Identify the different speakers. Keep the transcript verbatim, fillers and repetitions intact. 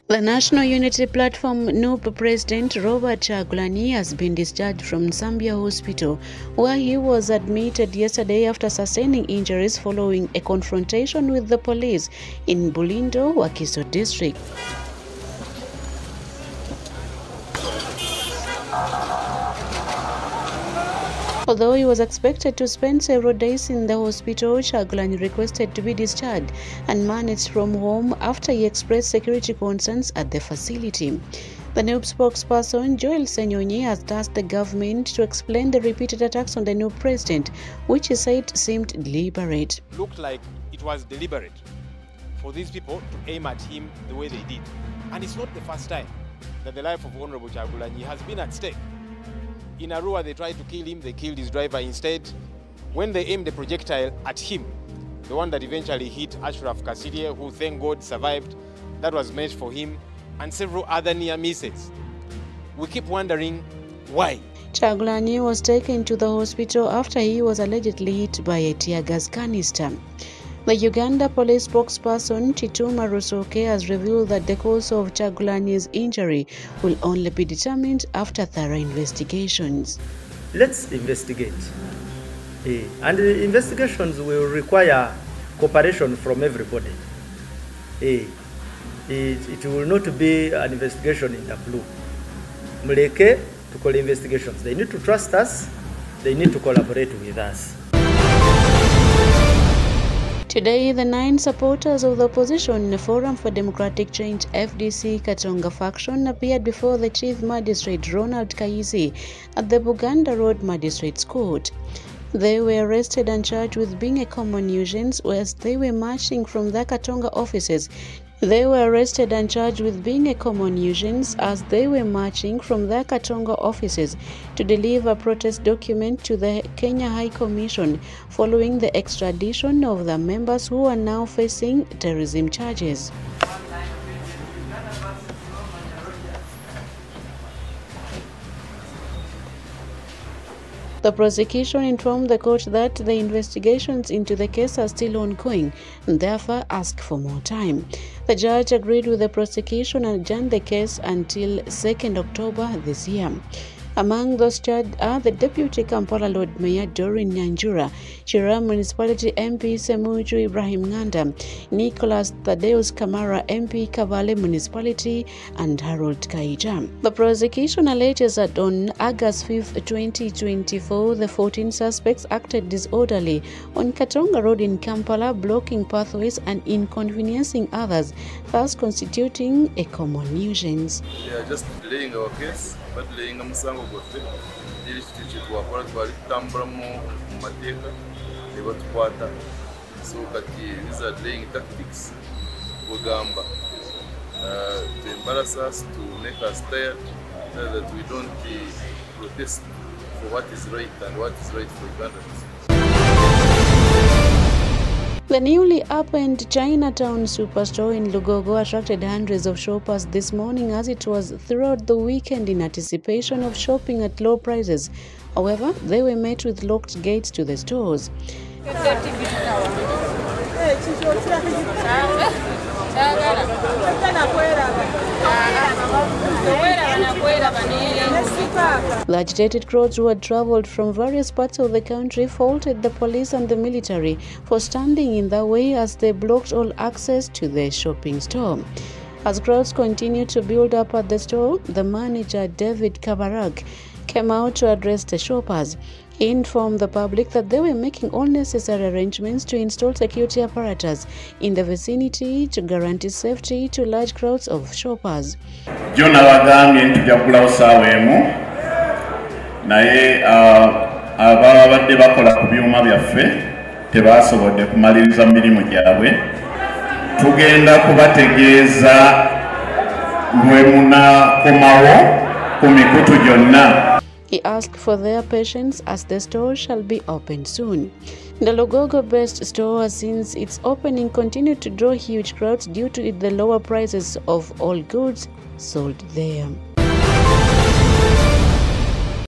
Speaker 1: The National Unity Platform N U P President Robert Kyagulanyi has been discharged from Zambia Hospital, where he was admitted yesterday after sustaining injuries following a confrontation with the police in Bulindo, Wakiso district. Although he was expected to spend several days in the hospital, Kyagulanyi requested to be discharged and managed from home after he expressed security concerns at the facility. The N U P spokesperson, Joel Ssenyonyi, has tasked the government to explain the repeated attacks on the N U P president, which he said seemed deliberate.
Speaker 2: It looked like it was deliberate for these people to aim at him the way they did. And it's not the first time that the life of Honorable Kyagulanyi has been at stake. In Arua, they tried to kill him, they killed his driver instead. When they aimed a projectile at him, the one that eventually hit Ashraf Kasirye, who thank God survived, that was meant for him, and several other near misses. We keep wondering why.
Speaker 1: Kyagulanyi was taken to the hospital after he was allegedly hit by a tear gas canister. The Uganda police spokesperson Chituma Rusoke has revealed that the cause of Kyagulanyi's injury will only be determined after thorough investigations.
Speaker 3: Let's investigate. Uh, and the investigations will require cooperation from everybody. Uh, it, it will not be an investigation in the blue. Muleke to call investigations. They need to trust us. They need to collaborate with us.
Speaker 1: Today, the nine supporters of the opposition Forum for Democratic Change F D C Katonga faction appeared before the Chief Magistrate Ronald Kayisi at the Buganda Road Magistrates Court. They were arrested and charged with being a common nuisance as they were marching from the Katonga offices. They were arrested and charged with being a common nuisance as they were marching from the Katonga offices to deliver a protest document to the Kenya High Commission following the extradition of the members who are now facing terrorism charges. The prosecution informed the court that the investigations into the case are still ongoing and therefore asked for more time. The judge agreed with the prosecution and adjourned the case until second October this year. Among those charged are the Deputy Kampala Lord Mayor Doreen Nyanjura, Chira Municipality M P Semuju Ibrahim Nganda, Nicholas Thaddeus Kamara M P Kabale Municipality, and Harold Kaija. The prosecution alleges that on August fifth, twenty twenty-four, the fourteen suspects acted disorderly on Katonga Road in Kampala, blocking pathways and inconveniencing others, thus constituting a common nuisance.
Speaker 4: They are just delaying our case, but delaying Musango Gofe, District to Apara to Tambramo, Mateka, they were to Quata. So that these are delaying tactics, Wagamba, uh, to embarrass us, to make us tired, so that we don't uh, protest for what is right and what is right for Ugandans.
Speaker 1: The newly opened Chinatown Superstore in Lugogo attracted hundreds of shoppers this morning as it was throughout the weekend in anticipation of shopping at low prices. However, they were met with locked gates to the stores. The agitated crowds who had traveled from various parts of the country faulted the police and the military for standing in their way as they blocked all access to the shopping store. As crowds continued to build up at the store, the manager, David Kabarak, came out to address the shoppers. He informed the public that they were making all necessary arrangements to install security apparatus in the vicinity to guarantee safety to large crowds of shoppers.
Speaker 5: Jona wagambye ntujja kugulawo ssaawa emu naye ababadde bakola ku byuma byaffe tebasobodde kumaliriza mirimu gyabwe. Tugenda kubategeeza lwe munakomawo ku mikutu gyonna.
Speaker 1: He asked for their patience as the store shall be opened soon. The Lugogo-based store has since its opening continued to draw huge crowds due to the lower prices of all goods sold there.